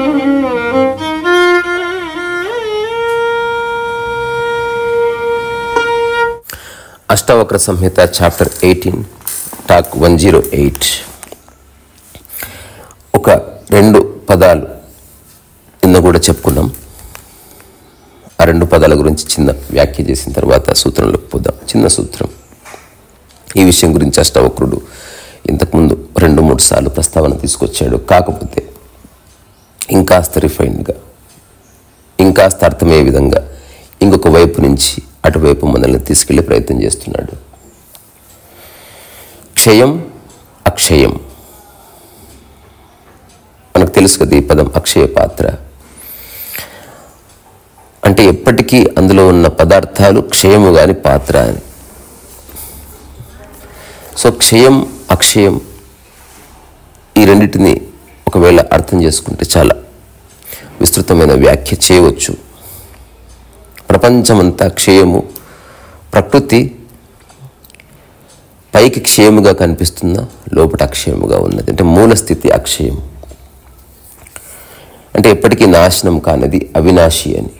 అష్టావక్ర సంహిత chapter 18 talk 108. ఒక 2 పదాలు నిన్న కూడా చెప్పుకున్నాం. ఆ 2 పదాల గురించి చిన్న వ్యాఖ్య చేసిన తర్వాత సూత్రంలోకి పోదాం. చిన్న సూత్రం. ఈ విషయం గురించి అష్టావక్రుడు ఇంతకుముందు 2-3 సార్లు ప్రస్తావన తీసుకొచ్చాడు. కాకపోతే ఇంకాస్త రిఫైన్డ్గా, ఇంకాస్త అర్థమయ్యే విధంగా ఇంకొక వైపు నుంచి అటువైపు మనల్ని తీసుకెళ్లే ప్రయత్నం చేస్తున్నాడు. క్షయం, అక్షయం. మనకు తెలుసు కదా ఈ పదం, అక్షయ పాత్ర అంటే ఎప్పటికీ అందులో ఉన్న పదార్థాలు క్షయము గాని పాత్ర అని. సో క్షయం, అక్షయం ఈ రెండింటిని ఒకవేళ అర్థం చేసుకుంటే చాలా విస్తృతమైన వ్యాఖ్య చేయవచ్చు. ప్రపంచమంతా క్షయము, ప్రకృతి పైకి క్షయముగా కనిపిస్తున్నా లోపల అక్షయముగా ఉన్నది. అంటే మూల స్థితి అక్షయం, అంటే ఎప్పటికీ నాశనం కానిది, అవినాశి అని.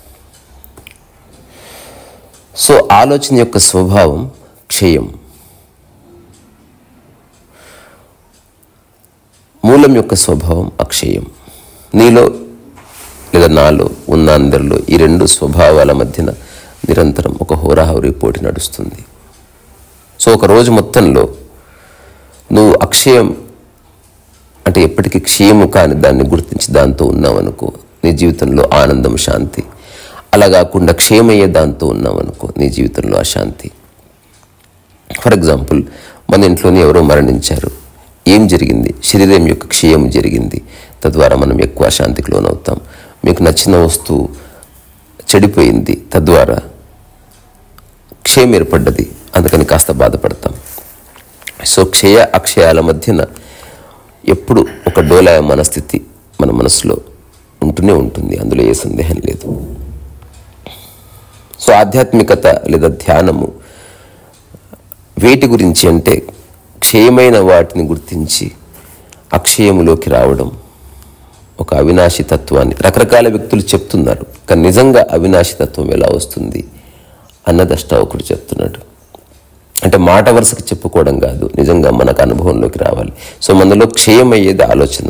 సో ఆలోచన యొక్క స్వభావం క్షయం, మూలం యొక్క స్వభావం అక్షయం. నీలో లేదా నాలో ఉన్న అందరిలో ఈ 2 స్వభావాల మధ్యన నిరంతరం ఒక హోరాహోరీ పోటీ నడుస్తుంది. సో ఒక రోజు మొత్తంలో నువ్వు అక్షయం అంటే ఎప్పటికీ క్షయము కాని దాన్ని గుర్తించి దాంతో ఉన్నావనుకో, నీ జీవితంలో ఆనందం, శాంతి. అలా కాకుండా క్షయమయ్యే దాంతో ఉన్నావనుకో, నీ జీవితంలో అశాంతి. ఫర్ ఎగ్జాంపుల్, మన ఇంట్లోనే ఎవరో మరణించారు. ఏం జరిగింది? శరీరం యొక్క క్షయం జరిగింది. తద్వారా మనం ఎక్కువ అశాంతికి లోనవుతాం. మీకు నచ్చిన వస్తువు చెడిపోయింది, తద్వారా క్షయం ఏర్పడ్డది, అందుకని కాస్త బాధపడతాం. సో క్షయ అక్షయాల మధ్యన ఎప్పుడు ఒక డోలాయమాన స్థితి మన మనసులో ఉంటూనే ఉంటుంది, అందులో ఏ సందేహం లేదు. సో ఆధ్యాత్మికత లేదా ధ్యానము వేటి గురించి అంటే క్షయమైన వాటిని గుర్తించి అక్షయములోకి రావడం, ఒక అవినాశి తత్వాన్ని. రకరకాల వ్యక్తులు చెప్తున్నారు, కానీ నిజంగా అవినాశి తత్వం ఎలా వస్తుంది అన్నది అష్టావకుడు చెప్తున్నాడు. అంటే మాట వరుసకు చెప్పుకోవడం కాదు, నిజంగా మనకు అనుభవంలోకి రావాలి. సో మనలో క్షయమయ్యేది ఆలోచన,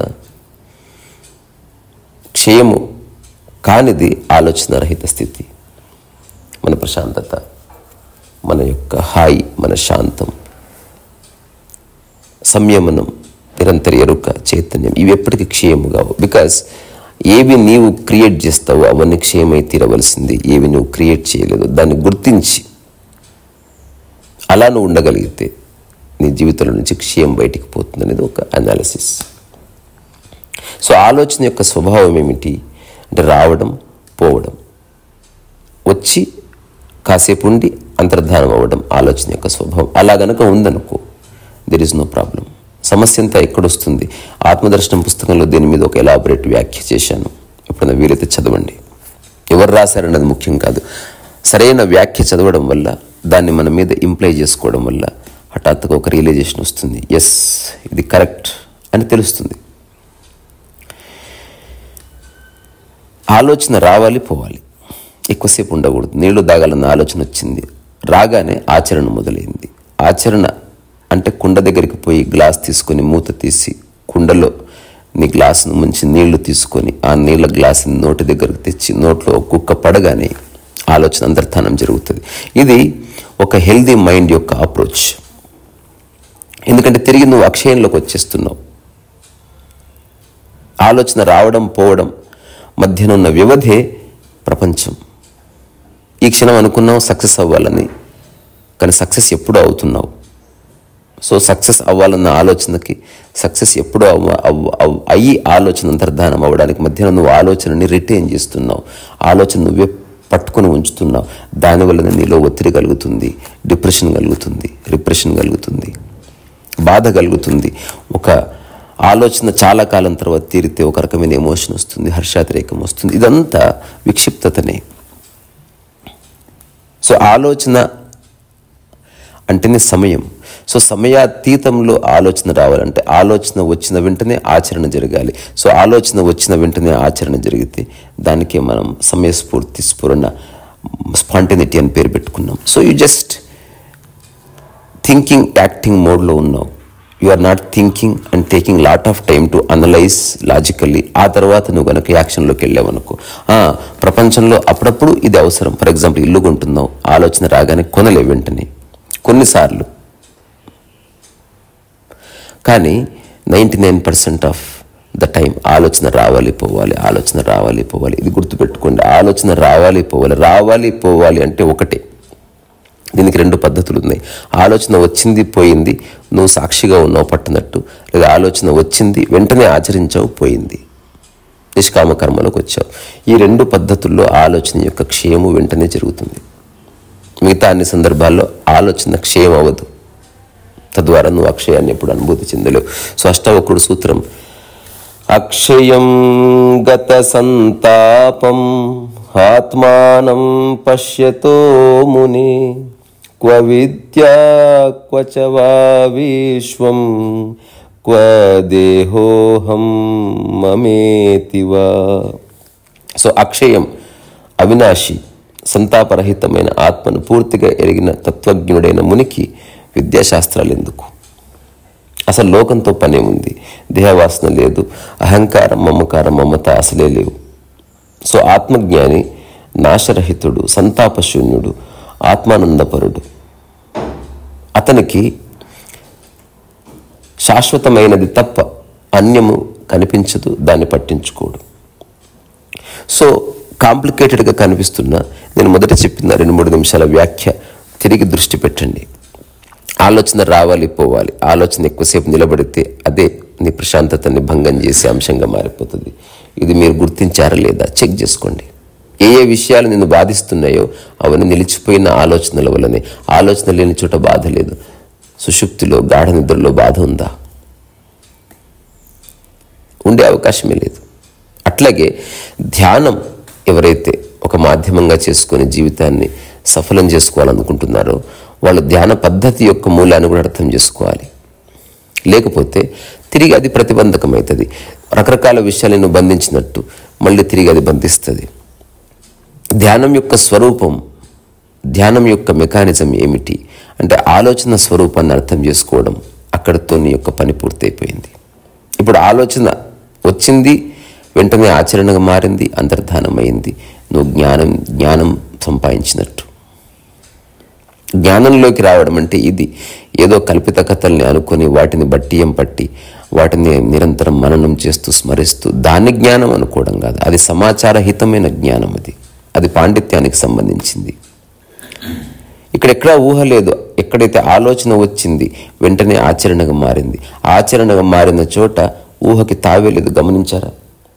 క్షయము కానిది ఆలోచన రహిత స్థితి. మన ప్రశాంతత, మన యొక్క హాయి, మన శాంతం, సంయమనం, నిరంతర ఎరుక, చైతన్యం, ఇవి ఎప్పటికీ క్షయము కావు. బికాస్ ఏవి నీవు క్రియేట్ చేస్తావో అవన్నీ క్షయమై తీరవలసింది. ఏవి నువ్వు క్రియేట్ చేయలేదు దాన్ని గుర్తించి అలా నువ్వు ఉండగలిగితే నీ జీవితంలో నుంచి క్షయం బయటికి పోతుంది అనేది ఒక అనాలిసిస్. సో ఆలోచన యొక్క స్వభావం ఏమిటి అంటే రావడం, పోవడం, వచ్చి కాసేపు ఉండి అంతర్ధానం అవ్వడం ఆలోచన యొక్క స్వభావం. అలా గనక ఉందనుకో, దెర్ ఈజ్ నో ప్రాబ్లం. సమస్య అంతా ఎక్కడొస్తుంది? ఆత్మదర్శనం పుస్తకంలో దీని మీద ఒక ఎలాబొరేట్ వ్యాఖ్య చేశాను. ఎప్పుడైనా వీలైతే చదవండి. ఎవరు రాశారన్నది ముఖ్యం కాదు. సరైన వ్యాఖ్య చదవడం వల్ల, దాన్ని మన మీద ఇంప్లై చేసుకోవడం వల్ల హఠాత్తుగా ఒక రియలైజేషన్ వస్తుంది. ఎస్, ఇది కరెక్ట్ అని తెలుస్తుంది. ఆలోచన రావాలి, పోవాలి, ఎక్కువసేపు ఉండకూడదు. నీళ్లు తాగాలన్న ఆలోచన వచ్చింది, రాగానే ఆచరణ మొదలైంది. ఆచరణ అంటే కుండ దగ్గరికి పోయి గ్లాస్ తీసుకొని మూత తీసి కుండలో నీ గ్లాసును ముంచి నీళ్లు తీసుకొని ఆ నీళ్ళ గ్లాసుని నోటి దగ్గరకు తెచ్చి నోట్లో కుక్క పడగానే ఆలోచన అంతర్ధానం జరుగుతుంది. ఇది ఒక హెల్దీ మైండ్ యొక్క అప్రోచ్. ఎందుకంటే తిరిగి నువ్వు అక్షయంలోకి వచ్చేస్తున్నావు. ఆలోచన రావడం, పోవడం మధ్యన ఉన్న వ్యవధే ప్రపంచం. ఈ క్షణం అనుకున్నావు సక్సెస్ అవ్వాలని, కానీ సక్సెస్ ఎప్పుడూ అవుతున్నావు. సో సక్సెస్ అవ్వాలన్న ఆలోచనకి సక్సెస్ ఎప్పుడో అయ్యి ఆలోచన అంతర్ధానం అవ్వడానికి మధ్యన నువ్వు ఆలోచనని రిటైన్ చేస్తున్నావు. ఆలోచన నువ్వే పట్టుకొని ఉంచుతున్నావు. దానివల్ల నీలో ఒత్తిడి కలుగుతుంది, డిప్రెషన్ కలుగుతుంది, రిప్రెషన్ కలుగుతుంది, బాధ కలుగుతుంది. ఒక ఆలోచన చాలా కాలం తర్వాత తీరితే ఒక రకమైన ఎమోషన్ వస్తుంది, హర్షాతిరేకం వస్తుంది. ఇదంతా విక్షిప్తతనే. సో ఆలోచన అంటేనే సమయం. సో సమయాతీతంలో ఆలోచన రావాలంటే ఆలోచన వచ్చిన వెంటనే ఆచరణ జరగాలి. సో ఆలోచన వచ్చిన వెంటనే ఆచరణ జరిగితే దానికే మనం సమయస్ఫూర్తి, స్ఫురణ, స్పాంటనిటీ అని పేరు పెట్టుకున్నాం. So you just thinking, acting మోడ్లో ఉన్నావు. You are not thinking and taking lot of time to analyse logically. ఆ తర్వాత నువ్వు కనుక యాక్షన్లోకి వెళ్ళావనుకో, ప్రపంచంలో అప్పుడప్పుడు ఇది అవసరం. ఫర్ ఎగ్జాంపుల్, ఇల్లు కొంటున్నావు, ఆలోచన రాగానే కొనలే వెంటనే, కొన్నిసార్లు. కానీ 99% ఆఫ్ ద టైం ఆలోచన రావాలి పోవాలి, ఆలోచన రావాలి పోవాలి. ఇది గుర్తుపెట్టుకోండి, ఆలోచన రావాలి పోవాలి. రావాలి పోవాలి అంటే ఒకటే. దీనికి 2 పద్ధతులు ఉన్నాయి. ఆలోచన వచ్చింది పోయింది, నువ్వు సాక్షిగా ఉన్నావు పట్టునట్టు. లేదా ఆలోచన వచ్చింది వెంటనే ఆచరించావు, పోయింది, నిష్కామ కర్మలోకి వచ్చావు. ఈ 2 పద్ధతుల్లో ఆలోచన యొక్క క్షయము వెంటనే జరుగుతుంది. మిగతా అన్ని సందర్భాల్లో ఆలోచన క్షయం అవ్వదు. తద్వారా నువ్వు అక్షయాన్ని ఎప్పుడు అనుభూతి చెందలేవు. సో అష్టావక్రుడు సూత్రం, అక్షయం గత సంతాపం ఆత్మానం పశ్యతో ముని క్వ విద్యా క్వ చ వా విశ్వం క్వ దేహోహం మమేతివా. సో అక్షయం, అవినాశి, సంతాపరహితమైన ఆత్మను పూర్తిగా ఎరిగిన తత్వజ్ఞుడైన మునికి విద్యాశాస్త్రాలు ఎందుకు? అసలు లోకంతో పనే ఉంది. దేహవాసన లేదు, అహంకారం, మమకారం, మమత అసలే లేవు. సో ఆత్మజ్ఞాని నాశరహితుడు, సంతాపశూన్యుడు, ఆత్మానందపరుడు. అతనికి శాశ్వతమైనది తప్ప అన్యము కనిపించదు, దాన్ని పట్టించుకోడు. సో కాంప్లికేటెడ్గా కనిపిస్తున్నా నేను మొదట చెప్పిన 2-3 నిమిషాల వ్యాఖ్య తిరిగి దృష్టి పెట్టండి. ఆలోచన రావాలి పోవాలి. ఆలోచన ఎక్కువసేపు నిలబడితే అదే నీ ప్రశాంతతని భంగం చేసే అంశంగా మారిపోతుంది. ఇది మీరు గుర్తించారా లేదా చెక్ చేసుకోండి. ఏ ఏ విషయాలు నిన్ను బాధిస్తున్నాయో అవన్నీ నిలిచిపోయిన ఆలోచనల వల్లనే. ఆలోచన లేని చోట బాధ లేదు. సుషుప్తిలో, గాఢ నిద్రలో బాధ ఉందా? ఉండే అవకాశమే లేదు. అట్లాగే ధ్యానం ఎవరైతే ఒక మాధ్యమంగా చేసుకొని జీవితాన్ని సఫలం చేసుకోవాలనుకుంటున్నారో వాళ్ళు ధ్యాన పద్ధతి యొక్క మూలాన్ని కూడా అర్థం చేసుకోవాలి. లేకపోతే తిరిగి అది ప్రతిబంధకమవుతుంది. రకరకాల విషయాలను బంధించినట్టు మళ్ళీ తిరిగి అది బంధిస్తుంది. ధ్యానం యొక్క స్వరూపం, ధ్యానం యొక్క మెకానిజం ఏమిటి అంటే ఆలోచన స్వరూపాన్ని అర్థం చేసుకోవడం. అక్కడితో నీ యొక్క పని పూర్తయిపోయింది. ఇప్పుడు ఆలోచన వచ్చింది, వెంటనే ఆచరణగా మారింది, అంతర్ధానమైంది. నువ్వు జ్ఞానం సంపాదించినట్టు. జ్ఞానంలోకి రావడం అంటే ఇది. ఏదో కల్పిత కథల్ని అనుకొని వాటిని బట్టియం పట్టి వాటిని నిరంతరం మననం చేస్తూ స్మరిస్తూ దాన్ని జ్ఞానం అనుకోవడం కాదు. అది సమాచారహితమైన జ్ఞానం. అది పాండిత్యానికి సంబంధించింది. ఇక్కడెక్కడా ఊహ లేదు. ఎక్కడైతే ఆలోచన వచ్చింది వెంటనే ఆచరణగా మారింది. ఆచరణగా మారిన చోట ఊహకి తావే లేదు. గమనించారా?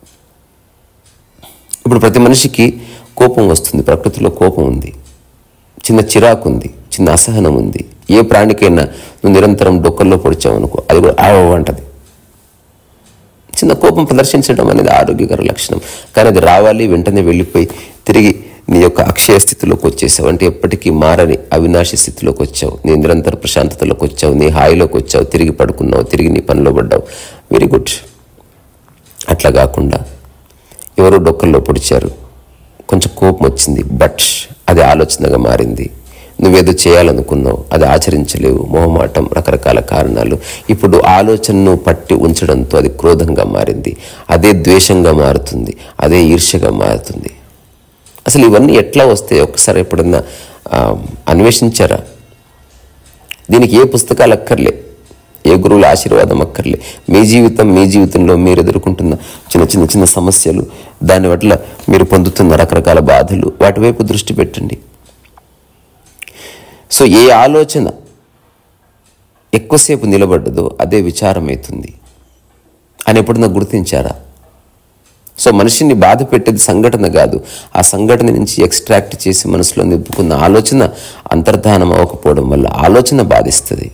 ఇప్పుడు ప్రతి మనిషికి కోపం వస్తుంది. ప్రకృతిలో కోపం ఉంది, చిన్న చిరాకు ఉంది, చిన్న అసహనం ఉంది. ఏ ప్రాణికైనా నువ్వు నిరంతరం డొక్కల్లో పొడిచావు అనుకో, అది కూడా అంటది. చిన్న కోపం ప్రదర్శించడం అనేది ఆరోగ్యకర లక్షణం. కానీ అది రావాలి, వెంటనే వెళ్ళిపోయి తిరిగి నీ యొక్క అక్షయ స్థితిలోకి వచ్చేసావు అంటే ఎప్పటికీ మారని అవినాశి స్థితిలోకి వచ్చావు. నీ నిరంతర ప్రశాంతతలోకి వచ్చావు, నీ హాయిలోకి వచ్చావు, తిరిగి పడుకున్నావు, తిరిగి నీ పనిలో పడ్డావు. Very good. అట్లా కాకుండా ఎవరో డొక్కల్లో పొడిచారు, కొంచెం కోపం వచ్చింది, బట్ అది ఆలోచనగా మారింది. నువ్వేదో చేయాలనుకున్నావు, అది ఆచరించలేవు, మొహమాటం, రకరకాల కారణాలు. ఇప్పుడు ఆలోచనను పట్టి ఉంచడంతో అది క్రోధంగా మారింది, అదే ద్వేషంగా మారుతుంది, అదే ఈర్ష్యగా మారుతుంది. అసలు ఇవన్నీ ఎట్లా వస్తాయి ఒక్కసారి ఎప్పుడన్నా అన్వేషించారా? దీనికి ఏ పుస్తకాలు అక్కర్లే, ఏ గురువుల ఆశీర్వాదం అక్కర్లే. మీ జీవితంలో మీరు ఎదుర్కొంటున్న చిన్న సమస్యలు, దాని వల్ల మీరు పొందుతున్న రకరకాల బాధలు, వాటి వైపు దృష్టి పెట్టండి. సో ఏ ఆలోచన ఎక్కువసేపు నిలబడ్డదో అదే విచారమవుతుంది అని ఎప్పుడన్నా గుర్తించారా? సో మనిషిని బాధ పెట్టేది సంఘటన కాదు, ఆ సంఘటన నుంచి ఎక్స్ట్రాక్ట్ చేసి మనసులో నింపుకున్న ఆలోచన అంతర్ధానం అవ్వకపోవడం వల్ల ఆలోచన బాధిస్తుంది.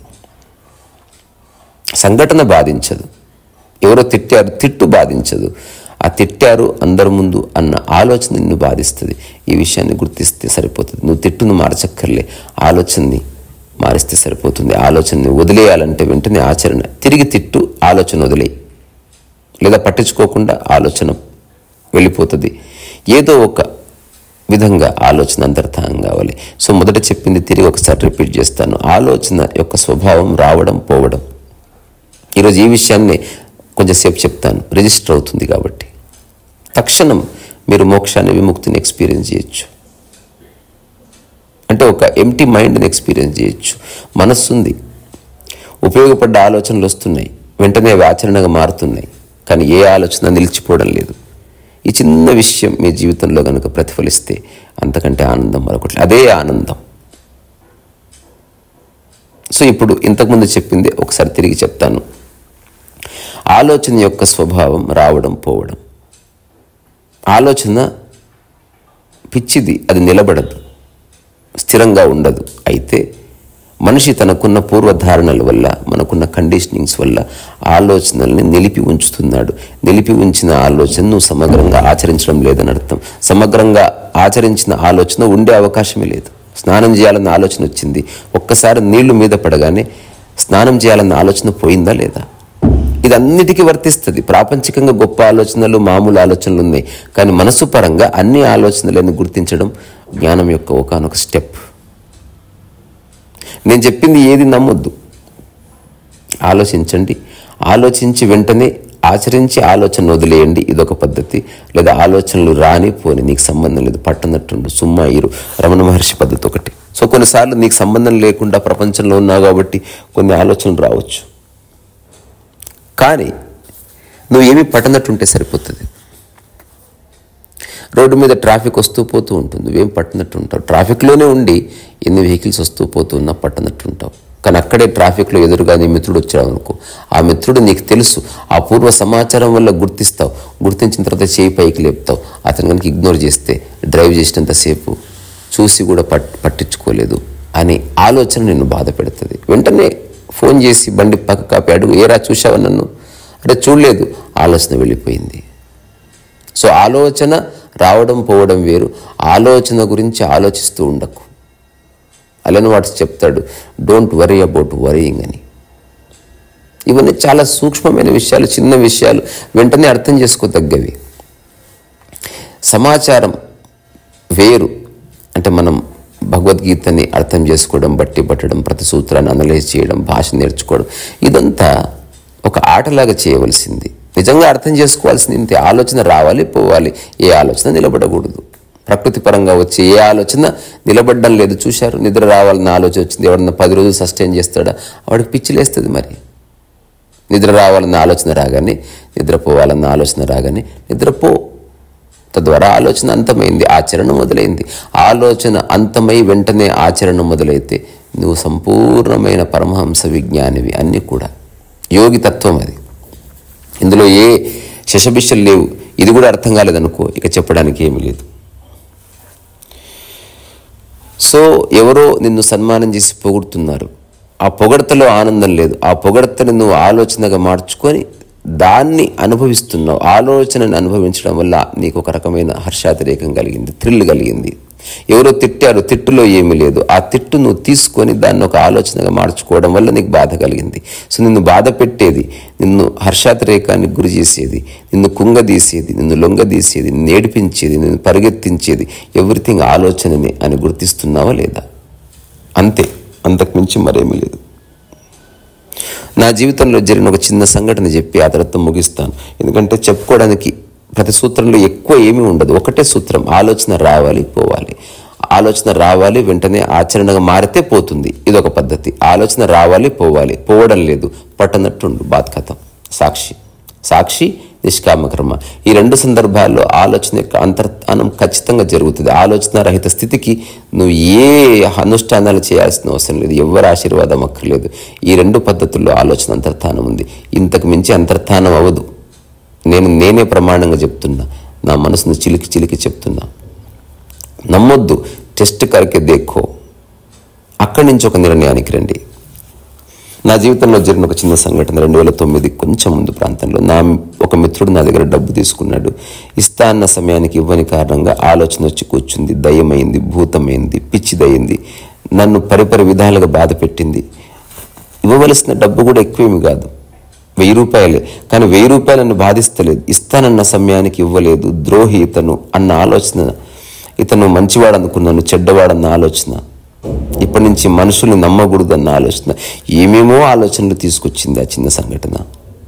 సంఘటన బాధించదు. ఎవరో తిట్టారు, తిట్టు బాధించదు. ఆ తిట్టారు అందరి ముందు అన్న ఆలోచన నిన్ను బాధిస్తుంది. ఈ విషయాన్ని గుర్తిస్తే సరిపోతుంది. నువ్వు తిట్టును మార్చక్కర్లే, ఆలోచనని మారిస్తే సరిపోతుంది. ఆలోచనని వదిలేయాలంటే వెంటనే ఆచరణ. తిరిగి తిట్టు, ఆలోచన వదిలేయి, లేదా పట్టించుకోకుండా ఆలోచన వెళ్ళిపోతుంది. ఏదో ఒక విధంగా ఆలోచన అంతర్ధానం కావాలి. సో మొదట చెప్పింది తిరిగి ఒకసారి రిపీట్ చేస్తాను. ఆలోచన యొక్క స్వభావం రావడం పోవడం. ఈరోజు ఈ విషయాన్ని కొంచెంసేపు చెప్తాను, రిజిస్టర్ అవుతుంది కాబట్టి. తక్షణం మీరు మోక్షాన్ని, విముక్తిని ఎక్స్పీరియన్స్ చేయొచ్చు. అంటే ఒక ఎంటీ మైండ్ని ఎక్స్పీరియన్స్ చేయొచ్చు. మనస్సుంది, ఉపయోగపడ్డ ఆలోచనలు వస్తున్నాయి, వెంటనే అవి ఆచరణగా మారుతున్నాయి, కానీ ఏ ఆలోచన నిలిచిపోవడం లేదు. ఈ చిన్న విషయం మీ జీవితంలో కనుక ప్రతిఫలిస్తే అంతకంటే ఆనందం మరొకటి. అదే ఆనందం. సో ఇప్పుడు ఇంతకుముందు చెప్పింది ఒకసారి తిరిగి చెప్తాను. ఆలోచన యొక్క స్వభావం రావడం పోవడం. ఆలోచన పిచ్చిది, అది నిలబడదు, స్థిరంగా ఉండదు. అయితే మనిషి తనకున్న పూర్వధారణల వల్ల, మనకున్న కండిషనింగ్స్ వల్ల ఆలోచనల్ని నిలిపి ఉంచుతున్నాడు. నిలిపి ఉంచిన ఆలోచన నువ్వు సమగ్రంగా ఆచరించడం లేదని అర్థం. సమగ్రంగా ఆచరించిన ఆలోచన ఉండే అవకాశమే లేదు. స్నానం చేయాలన్న ఆలోచన వచ్చింది, ఒక్కసారి నీళ్లు మీద పడగానే స్నానం చేయాలన్న ఆలోచన పోయిందా లేదా? ఇది అన్నిటికీ వర్తిస్తుంది. ప్రాపంచికంగా గొప్ప ఆలోచనలు, మామూలు ఆలోచనలు ఉన్నాయి, కానీ మనసు పరంగా అన్ని ఆలోచనలను గుర్తించడం జ్ఞానం యొక్క ఒకానొక స్టెప్. నేను చెప్పింది ఏది నమ్మొద్దు, ఆలోచించండి. ఆలోచించి వెంటనే ఆచరించి ఆలోచన వదిలేయండి, ఇదొక పద్ధతి. లేదా ఆలోచనలు రాని పోని, నీకు సంబంధం లేదు, పట్టనట్టుండు, సుమ్మా ఇరు, రమణ మహర్షి పద్ధతి ఒకటి. సో కొన్నిసార్లు నీకు సంబంధం లేకుండా ప్రపంచంలో ఉన్నావు కాబట్టి కొన్ని ఆలోచనలు రావచ్చు, కానీ నువ్వు ఏమీ పట్టనట్టుంటే సరిపోతుంది. రోడ్డు మీద ట్రాఫిక్ వస్తూ పోతూ ఉంటుంది, నువ్వేం పట్టనట్టు ఉంటావు. ట్రాఫిక్లోనే ఉండి ఎన్ని వెహికల్స్ వస్తూ పోతూ ఉన్నా పట్టనట్టు ఉంటావు. కానీ అక్కడే ట్రాఫిక్లో ఎదురుగా నీ మిత్రుడు వచ్చావు అనుకో, ఆ మిత్రుడు నీకు తెలుసు, ఆ పూర్వ సమాచారం వల్ల గుర్తిస్తావు. గుర్తించిన తర్వాత చేయి పైకి లేపుతావు. అతను కనుక ఇగ్నోర్ చేస్తే, డ్రైవ్ చేసినంతసేపు చూసి కూడా పట్టించుకోలేదు అనే ఆలోచన నిన్ను బాధ పెడుతుంది. వెంటనే ఫోన్ చేసి బండి పక్క కాపి అడుగు, ఏరా చూసావా నన్ను అంటే, చూడలేదు, ఆలోచన వెళ్ళిపోయింది. సో ఆలోచన రావడం పోవడం వేరు. ఆలోచన గురించి ఆలోచిస్తూ ఉండకు. అలెన్ వాట్స్ చెప్తాడు, డోంట్ వరీ అబౌట్ వరీయింగ్ అని. ఇవన్నీ చాలా సూక్ష్మమైన విషయాలు, చిన్న విషయాలు, వెంటనే అర్థం చేసుకోదగ్గవి. సమాచారం వేరు అంటే మనం భగవద్గీతని అర్థం చేసుకోవడం, బట్టి పట్టడం, ప్రతి సూత్రాన్ని అనలైజ్ చేయడం, భాష నేర్చుకోవడం, ఇదంతా ఒక ఆటలాగా చేయవలసింది. నిజంగా అర్థం చేసుకోవాల్సింది ఇంతే. ఆలోచన రావాలి పోవాలి, ఏ ఆలోచన నిలబడకూడదు. ప్రకృతి పరంగా వచ్చే ఏ ఆలోచన నిలబడడం లేదు. చూశారు, నిద్ర రావాలన్న ఆలోచన వచ్చింది, ఎవరన్నా 10 రోజులు సస్టైన్ చేస్తాడా? వాడికి పిచ్చిలేస్తుంది. మరి నిద్ర రావాలన్న ఆలోచన రాగానే, నిద్రపోవాలన్న ఆలోచన రాగానే నిద్రపో. తద్వారా ఆలోచన అంతమైంది, ఆచరణ మొదలైంది. ఆలోచన అంతమై వెంటనే ఆచరణ మొదలైతే నువ్వు సంపూర్ణమైన పరమహంస విజ్ఞానివి. అన్నీ కూడా యోగి తత్వం అది. ఇందులో ఏ శశబిషలు లేవు. ఇది కూడా అర్థం కాలేదనుకో, ఇక చెప్పడానికి ఏమీ లేదు. సో ఎవరో నిన్ను సన్మానం చేసి పొగుడుతున్నారు, ఆ పొగడతలో ఆనందం లేదు. ఆ పొగడతను నువ్వు ఆలోచనగా మార్చుకొని దాన్ని అనుభవిస్తున్నావు. ఆలోచనని అనుభవించడం వల్ల నీకు ఒక రకమైన హర్షాతిరేకం కలిగింది, థ్రిల్ కలిగింది. ఎవరో తిట్టారు, తిట్టులో ఏమీ లేదు. ఆ తిట్టు నువ్వు తీసుకొని దాన్ని ఒక ఆలోచనగా మార్చుకోవడం వల్ల నీకు బాధ కలిగింది. సో నిన్ను బాధ పెట్టేది, నిన్ను హర్షాతిరేకానికి గురి చేసేది, నిన్ను కుంగదీసేది, నిన్ను లొంగదీసేది, నిన్ను ఏడిపించేది, నిన్ను పరిగెత్తించేది ఎవ్రీథింగ్ ఆలోచనని అని గుర్తిస్తున్నావా లేదా? అంతే, అంతకుమించి మరేమీ లేదు. నా జీవితంలో జరిగిన ఒక చిన్న సంఘటన చెప్పి ఆ తర్వాత ముగిస్తాను. ఎందుకంటే చెప్పుకోవడానికి ప్రతి సూత్రంలో ఎక్కువ ఏమీ ఉండదు. ఒకటే సూత్రం, ఆలోచన రావాలి పోవాలి. ఆలోచన రావాలి, వెంటనే ఆచరణగా మారితే పోతుంది, ఇదొక పద్ధతి. ఆలోచన రావాలి పోవాలి, పోవడం లేదు, పట్టనట్టుండు, బాత్ ఖతం. సాక్షి నిష్కామకర్మ. ఈ 2 సందర్భాల్లో ఆలోచన యొక్క అంతర్ధానం ఖచ్చితంగా జరుగుతుంది. ఆలోచన రహిత స్థితికి నువ్వు ఏ అనుష్ఠానాలు చేయాల్సిన అవసరం లేదు, ఎవరి ఆశీర్వాదం అక్కర్లేదు. ఈ 2 పద్ధతుల్లో ఆలోచన అంతర్ధానం ఉంది. ఇంతకు మించి అంతర్ధానం అవ్వదు. నేనే ప్రమాణంగా చెప్తున్నా, నా మనసును చిలికి చిలికి చెప్తున్నా. నమ్మొద్దు, టెస్ట్ కరికే దేఖో. అక్కడి నుంచి ఒక నిర్ణయానికి రండి. నా జీవితంలో జరిగిన ఒక చిన్న సంఘటన 2009 కొంచెం ముందు ప్రాంతంలో. ఒక మిత్రుడు నా దగ్గర డబ్బు తీసుకున్నాడు. ఇస్తా అన్న సమయానికి ఇవ్వని కారణంగా ఆలోచన వచ్చి కూర్చుంది, దయ్యమైంది, భూతమైంది, పిచ్చిదయింది. నన్ను పరిపరి విధాలుగా బాధ పెట్టింది. ఇవ్వవలసిన డబ్బు కూడా ఎక్కువేమి కాదు, 1000 రూపాయలే. కానీ 1000 రూపాయలు నన్ను బాధిస్తలేదు. ఇస్తానన్న సమయానికి ఇవ్వలేదు. ద్రోహి ఇతను అన్న ఆలోచన, ఇతను మంచివాడు అనుకున్నాను, చెడ్డవాడన్న ఆలోచన, ఇప్పటి నుంచి మనుషుల్ని నమ్మకూడదు అన్న ఆలోచన, ఏమేమో ఆలోచనలు తీసుకొచ్చింది ఆ చిన్న సంఘటన.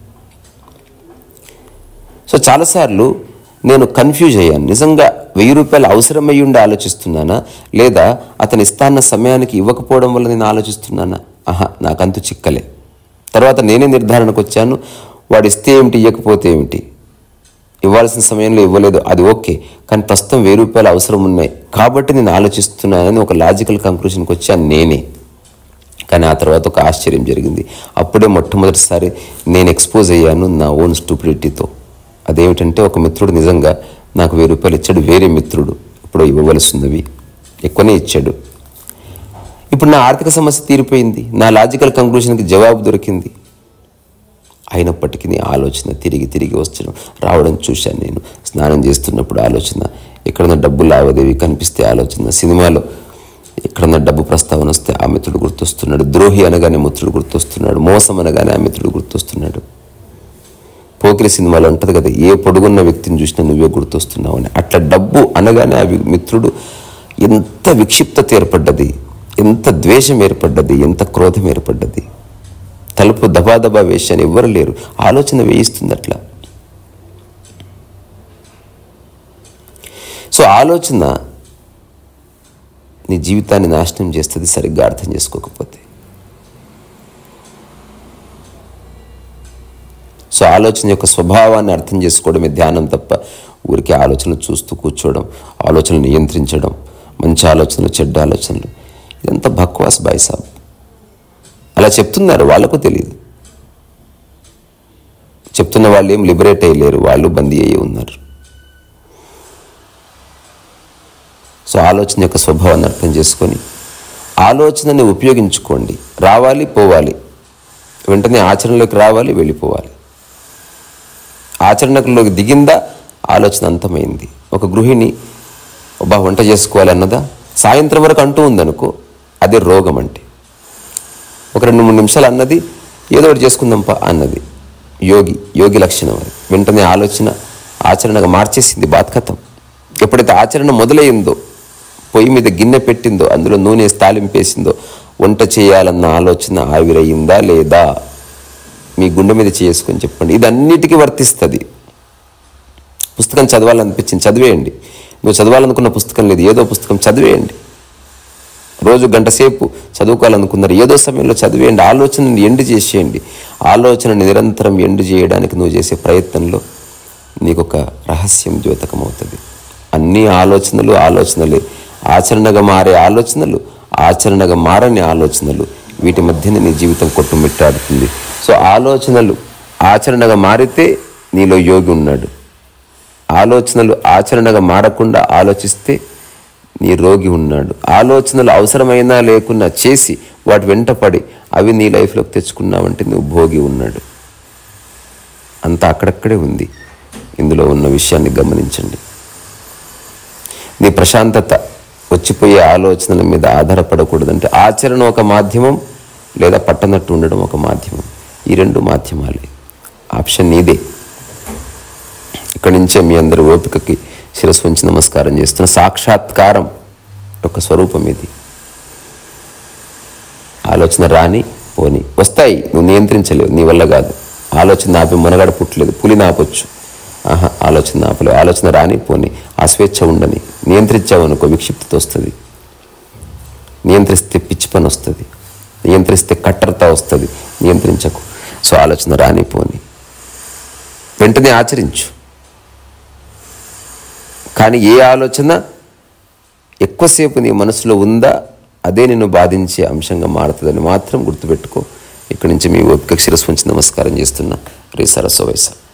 సో చాలాసార్లు నేను కన్ఫ్యూజ్ అయ్యాను. నిజంగా 1000 రూపాయలు అవసరమయ్యి ఉండి ఆలోచిస్తున్నానా, లేదా అతను ఇస్తాన్న సమయానికి ఇవ్వకపోవడం వల్ల నేను ఆలోచిస్తున్నానా? నాకంతు చిక్కలే. తర్వాత నేనే నిర్ధారణకు వచ్చాను, వాడు ఇస్తే ఏమిటి, ఇవ్వకపోతే ఏమిటి, ఇవ్వాల్సిన సమయంలో ఇవ్వలేదు, అది ఓకే, కానీ ప్రస్తుతం 1000 రూపాయలు అవసరం ఉన్నాయి కాబట్టి నేను ఆలోచిస్తున్నానని ఒక లాజికల్ కంక్లూషన్కి వచ్చాను నేనే. కానీ ఆ తర్వాత ఒక ఆశ్చర్యం జరిగింది. అప్పుడే మొట్టమొదటిసారి నేను ఎక్స్పోజ్ అయ్యాను నా ఓన్ స్టూపిడిటీతో. అదేమిటంటే, ఒక మిత్రుడు నిజంగా నాకు 1000 రూపాయలు ఇచ్చాడు. వేరే మిత్రుడు ఇప్పుడు ఇవ్వవలసినవి ఎక్కువనే ఇచ్చాడు. ఇప్పుడు నా ఆర్థిక సమస్య తీరిపోయింది, నా లాజికల్ కంక్లూషన్కి జవాబు దొరికింది. అయినప్పటికీ ఆలోచన తిరిగి రావడం చూశాను. నేను స్నానం చేస్తున్నప్పుడు ఆలోచన, ఎక్కడన్నా డబ్బు లావాదేవీ కనిపిస్తే ఆలోచన, సినిమాలో ఎక్కడన్నా డబ్బు ప్రస్తావన వస్తే ఆ మిత్రుడు గుర్తొస్తున్నాడు, ద్రోహి అనగానే మిత్రుడు గుర్తొస్తున్నాడు, మోసం అనగానే ఆ మిత్రుడు గుర్తొస్తున్నాడు. పోకిరి సినిమాలో ఉంటుంది కదా, ఏ పొడుగున్న వ్యక్తిని చూసినా నువ్వే గుర్తొస్తున్నావు అని. అట్లా డబ్బు అనగానే ఆ మిత్రుడు, ఎంత విక్షిప్తత ఏర్పడ్డది, ఎంత ద్వేషం ఏర్పడ్డది, ఎంత క్రోధం ఏర్పడ్డది. తలుపు దబాదబా వేశాను, ఎవ్వరు లేరు, ఆలోచన వేయిస్తుంది అట్లా. సో ఆలోచన నీ జీవితాన్ని నాశనం చేస్తుంది సరిగ్గా అర్థం చేసుకోకపోతే. సో ఆలోచన యొక్క స్వభావాన్ని అర్థం చేసుకోవడమే ధ్యానం తప్ప ఊరికే ఆలోచనలు చూస్తూ కూర్చోవడం, ఆలోచనలు నియంత్రించడం, మంచి ఆలోచనలు చెడ్డ ఆలోచనలు, ఇదంతా బక్వాస్ బాయ్ సాబ్. అలా చెప్తున్నారు, వాళ్ళకు తెలియదు. చెప్తున్న వాళ్ళు ఏం లిబరేట్ అయ్యలేరు, వాళ్ళు బందీ అయ్యి ఉన్నారు. సో ఆలోచన యొక్క స్వభావాన్ని అర్థం చేసుకొని ఆలోచనని ఉపయోగించుకోండి. రావాలి, పోవాలి, వెంటనే ఆచరణలోకి రావాలి, వెళ్ళిపోవాలి. ఆచరణలోకి దిగిందా ఆలోచన అంతమైంది. ఒక గృహిణి వంట చేసుకోవాలి అన్నదా, సాయంత్రం వరకు అంటూ ఉందనుకో, అదే రోగం. అంటే ఒక 2-3 నిమిషాలు అన్నది, ఏదో ఒకటి చేసుకుందాంపా అన్నది, యోగి లక్షణం. అది వెంటనే ఆలోచన ఆచరణగా మార్చేసింది, బాత్కథం. ఎప్పుడైతే ఆచరణ మొదలైందో, పొయ్యి మీద గిన్నె పెట్టిందో, అందులో నూనె తాలింపేసిందో, వంట చేయాలన్న ఆలోచన ఆవిరయ్యిందా లేదా? మీ గుండె మీద చేసుకొని చెప్పండి. ఇది అన్నిటికీ వర్తిస్తుంది. పుస్తకం చదవాలనిపించింది, చదివేయండి. నువ్వు చదవాలనుకున్న పుస్తకం లేదు, ఏదో పుస్తకం చదివేయండి. రోజు గంట సేపు చదువుకోవాలనుకున్నారు, ఏదో సమయంలో చదివేయండి. ఆలోచనని ఎండు చేసేయండి. ఆలోచనని నిరంతరం ఎండు చేయడానికి నువ్వు చేసే ప్రయత్నంలో నీకు ఒక రహస్యం ద్యోతకం అవుతుంది. అన్ని ఆలోచనలే, ఆచరణగా మారే ఆలోచనలు, ఆచరణగా మారని ఆలోచనలు, వీటి మధ్యనే నీ జీవితం కొట్టుమిట్టాడుతుంది. సో ఆలోచనలు ఆచరణగా మారితే నీలో యోగి ఉన్నాడు. ఆలోచనలు ఆచరణగా మారకుండా ఆలోచిస్తే నీ రోగి ఉన్నాడు. ఆలోచనలు అవసరమైనా లేకున్నా చేసి వాటి వెంటపడి అవి నీ లైఫ్లోకి తెచ్చుకున్నావంటే నువ్వు భోగి ఉన్నాడు. అంతా అక్కడక్కడే ఉంది. ఇందులో ఉన్న విషయాన్ని గమనించండి. నీ ప్రశాంతత వచ్చిపోయే ఆలోచనల మీద ఆధారపడకూడదంటే ఆచరణ ఒక మాధ్యమం, లేదా పట్టనట్టు ఉండడం ఒక మాధ్యమం. ఈ 2 మాధ్యమాలే. ఆప్షన్ నీదే. ఇక్కడి నుంచే మీ అందరి ఓపికకి శిరస్సు వంచి నమస్కారం చేస్తున్న సాక్షాత్కారం యొక్క స్వరూపం ఇది. ఆలోచన రాని పోని వస్తాయి, నువ్వు నియంత్రించలేవు, నీ వల్ల కాదు. ఆలోచన ఆపి మునగడ పుట్టలేదు, పులిని ఆపొచ్చు. ఆలోచన ఆపలేవు. ఆలోచన రాని పోని, ఆ స్వేచ్ఛ ఉండని. నియంత్రించావనుకో విక్షిప్తత వస్తుంది, నియంత్రిస్తే పిచ్చి పని వస్తుంది, నియంత్రిస్తే కట్టరత వస్తుంది. నియంత్రించకు. సో ఆలోచన రాని పోని, వెంటనే ఆచరించు. కానీ ఏ ఆలోచన ఎక్కువసేపు నీ మనసులో ఉందా అదే నిన్ను బాధించే అంశంగా మారుతుందని మాత్రం గుర్తుపెట్టుకో. ఇక్కడి నుంచి మీ ఓపిక శిరస్సు వంచి నమస్కారం చేస్తున్నా. రే సరస్వ వయస.